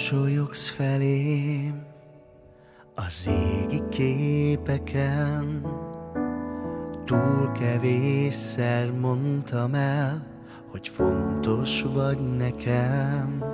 Mosolyogsz felém a régi képeken, túl kevésszer mondtam el, hogy fontos vagy nekem.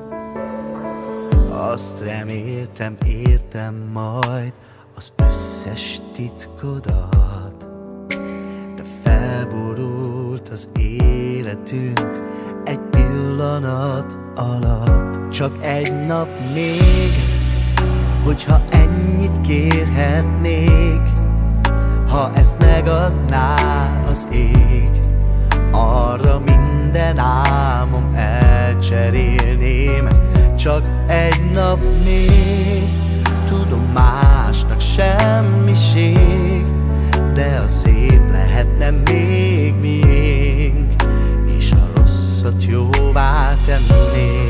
Azt reméltem, értem majd az összes titkodat, de felborult az életünk egy pillanat alatt. Csak egy nap még, hogyha ennyit kérhetnék, ha ezt megadná az ég, arra minden álmom elcserélném. Csak egy nap még, tudom másnak semmiség, de a szép lehetne még miénk, és a rosszat jóvá tenném.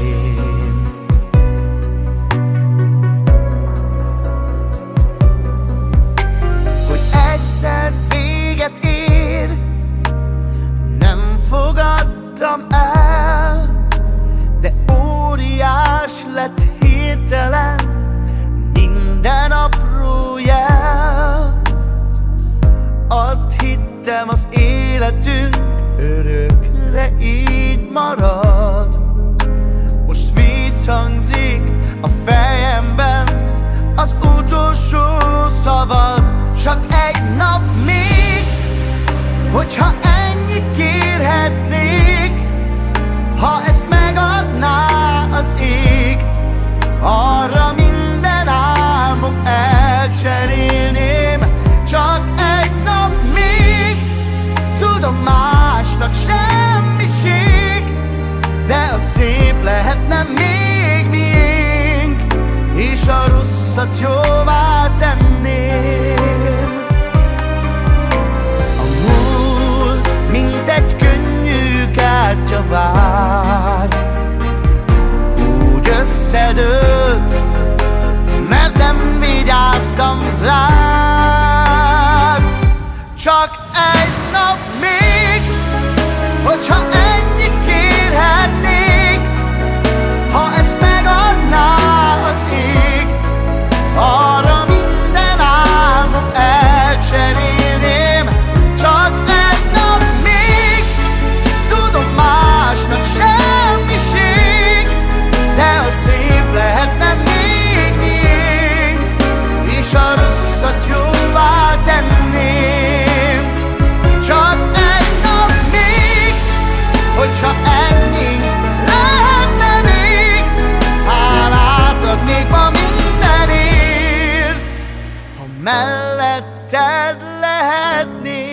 Hogy egyszer véget ér, nem fogadtam el, de óriás lett hirtelen minden apró jel. Azt hittem, az életünk örökre így marad. Most visszhangzik a fejemben az utolsó szavad. Csak egy nap még, hogyha ennyit kérhetnék, ha ezt megadná az ég, arra minden álmom elcserélném. Csak egy nap még, tudom másnak semmiség, de a szép lehetne még miénk, és a rosszat jóvá tenném. A múlt, mint egy könnyű kártya vár, úgy összedőlt, mert nem vigyáztam rád. Csak egy nap még, hogyha ennyit kérhetnék, ha ezt megadná az ég, arra minden álmom elcserélném. Csak egy nap még, tudom másnak semmiség, de a szép lehetne még miénk, és a rosszat jóvá tenném. Csak egy nap még, hogyha ennyi lehetne még, hálát adnék ma mindenért, ha melletted lehetnék.